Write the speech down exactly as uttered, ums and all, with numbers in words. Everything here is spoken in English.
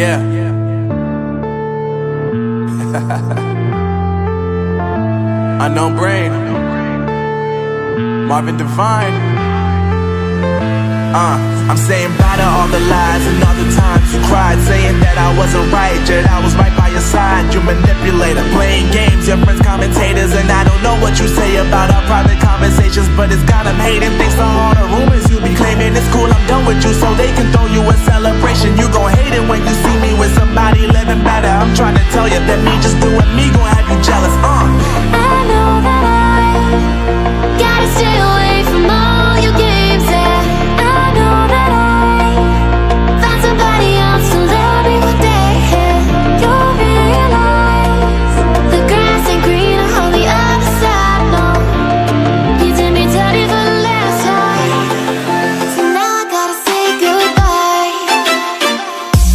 Yeah. Unknown Brain, Marvin Divine. Uh, I'm saying bye to all the lies and all the times you cried, saying that I wasn't right, yet I was right by your side. You manipulator, playing games, your friends commentators, and I don't know what you say about our private conversations, but it's got them hating. Thanks to all the rumors you be claiming. It's cool, I'm done with you, so they can throw you a celebration. You gon' hate it when you see me with somebody living better. I'm trying to tell you that me just doing me gon' have you jealous. uh.